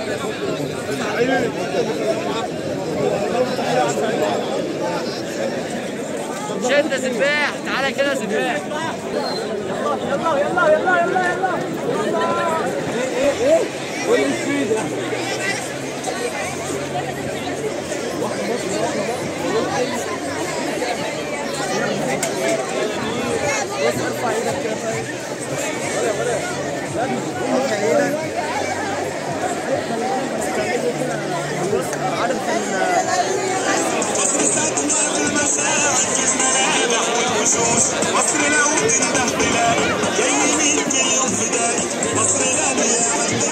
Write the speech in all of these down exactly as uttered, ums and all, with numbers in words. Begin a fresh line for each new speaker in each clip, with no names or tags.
شد سباح، تعالى كده سباح. يلا يلا يلا يلا يلا ايه ايه ايه قول السبيد بس ارفع ايدك كده طيب. ولا ولا ارفع ايدك. عارف مصر لو تنده بلاد جاي مية مليون فدائي مصر غالية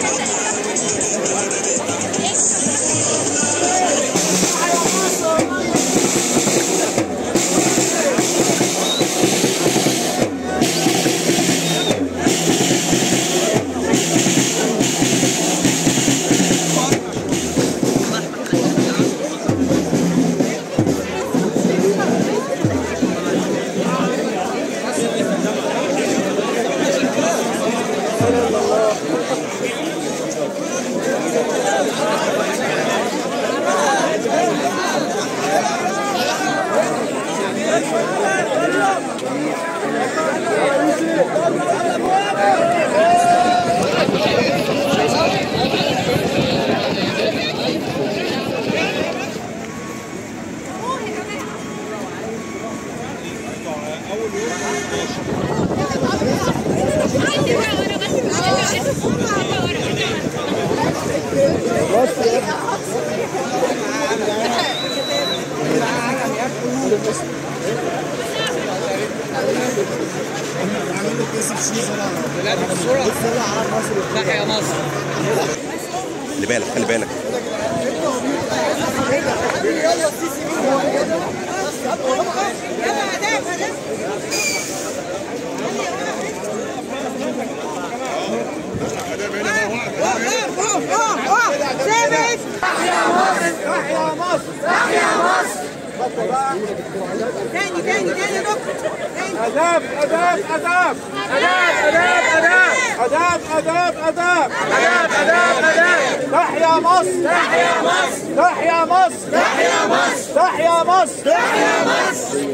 تحيا مصر.
خلي بالك خلي بالك.
تحيا مصر تحيا مصر.
تاني تاني تاني يا دكتور.
أداب أداب أداب أداب أداب أداب أداب أداب أداب أداب أداب. تحيا مصر تحيا مصر تحيا مصر تحيا مصر تحيا مصر تحيا مصر.